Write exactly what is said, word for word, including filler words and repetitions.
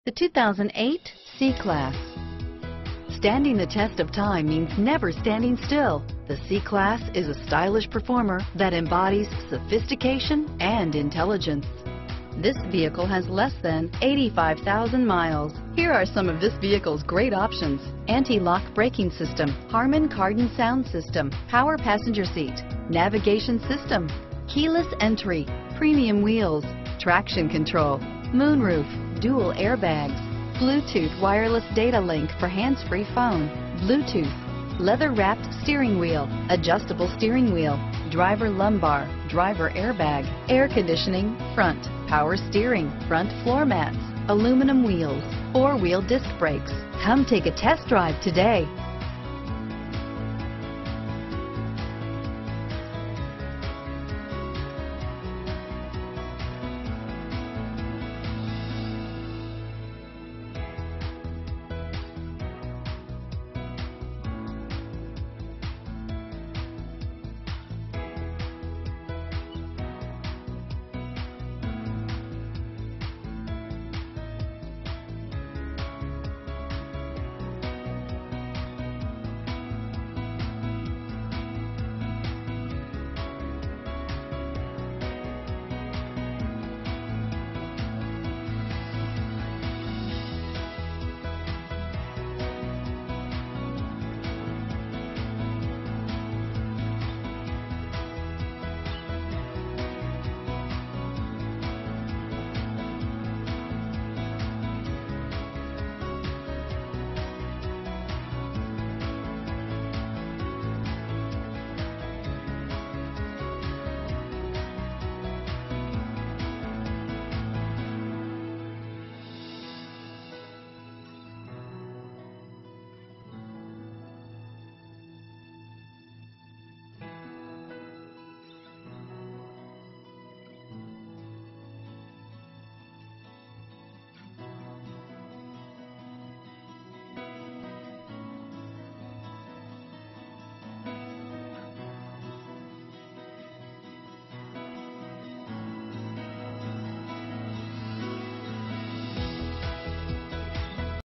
The two thousand eight C-Class. Standing the test of time means never standing still. The C-Class is a stylish performer that embodies sophistication and intelligence. This vehicle has less than eighty-five thousand miles. Here are some of this vehicle's great options: anti-lock braking system, Harman Kardon sound system, power passenger seat, navigation system, keyless entry, premium wheels, traction control, moonroof, dual airbags, Bluetooth wireless data link for hands-free phone, Bluetooth, leather-wrapped steering wheel, adjustable steering wheel, driver lumbar, driver airbag, air conditioning, front, power steering, front floor mats, aluminum wheels, four-wheel disc brakes. Come take a test drive today.